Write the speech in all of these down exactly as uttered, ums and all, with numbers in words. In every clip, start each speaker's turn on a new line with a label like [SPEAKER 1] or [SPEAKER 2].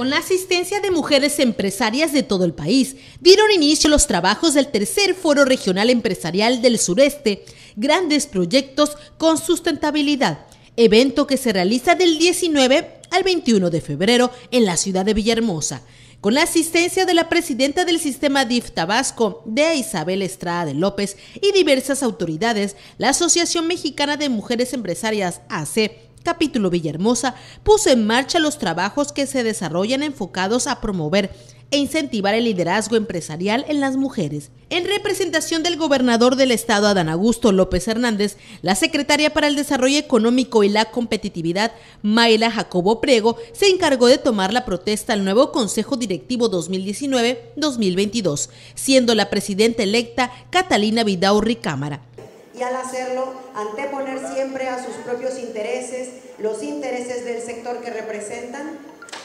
[SPEAKER 1] Con la asistencia de mujeres empresarias de todo el país, dieron inicio los trabajos del tercer Foro Regional Empresarial del Sureste, Grandes Proyectos con Sustentabilidad, evento que se realiza del diecinueve al veintiuno de febrero en la ciudad de Villahermosa. Con la asistencia de la presidenta del sistema D I F Tabasco, de Isabel Estrada de López, y diversas autoridades, la Asociación Mexicana de Mujeres Empresarias, A C, Capítulo Villahermosa, puso en marcha los trabajos que se desarrollan enfocados a promover e incentivar el liderazgo empresarial en las mujeres. En representación del gobernador del estado, Adán Augusto López Hernández, la secretaria para el Desarrollo Económico y la Competitividad, Mayra Jacobo Priego, se encargó de tomar la protesta al nuevo Consejo Directivo dos mil diecinueve dos mil veintidós, siendo la presidenta electa Catalina Vidaurri Cámara.
[SPEAKER 2] Y al hacerlo, anteponer siempre a sus propios intereses, los intereses del sector que representan.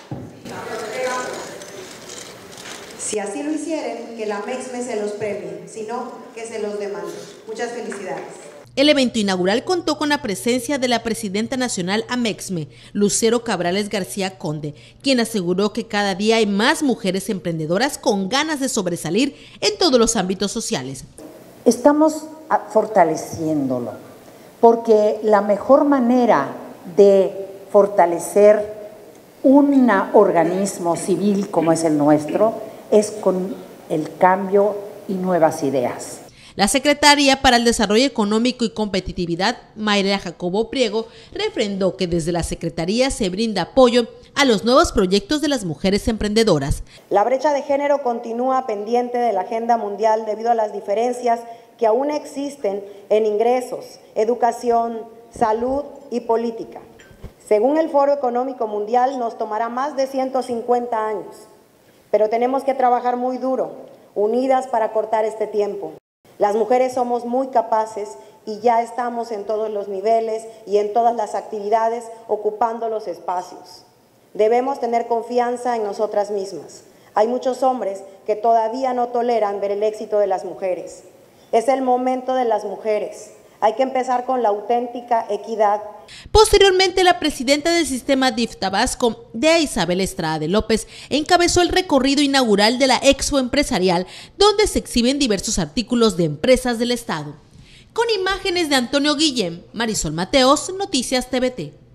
[SPEAKER 2] Si así lo hicieren, que la MEXME se los premie, si no, que se los demande. Muchas felicidades.
[SPEAKER 1] El evento inaugural contó con la presencia de la presidenta nacional AMEXME, Lucero Cabrales García Conde, quien aseguró que cada día hay más mujeres emprendedoras con ganas de sobresalir en todos los ámbitos sociales.
[SPEAKER 3] Estamos fortaleciéndolo, porque la mejor manera de fortalecer un organismo civil como es el nuestro es con el cambio y nuevas ideas.
[SPEAKER 1] La secretaria para el Desarrollo Económico y Competitividad, Mayra Jacobo Priego, refrendó que desde la Secretaría se brinda apoyo a los nuevos proyectos de las mujeres emprendedoras.
[SPEAKER 2] La brecha de género continúa pendiente de la agenda mundial debido a las diferencias que aún existen en ingresos, educación, salud y política. Según el Foro Económico Mundial, nos tomará más de ciento cincuenta años, pero tenemos que trabajar muy duro, unidas para cortar este tiempo. Las mujeres somos muy capaces y ya estamos en todos los niveles y en todas las actividades ocupando los espacios. Debemos tener confianza en nosotras mismas. Hay muchos hombres que todavía no toleran ver el éxito de las mujeres. Es el momento de las mujeres. Hay que empezar con la auténtica equidad.
[SPEAKER 1] Posteriormente, la presidenta del sistema D I F Tabasco, de Isabel Estrada de López, encabezó el recorrido inaugural de la Expo Empresarial, donde se exhiben diversos artículos de empresas del estado. Con imágenes de Antonio Guillén, Marisol Mateos, Noticias T V T.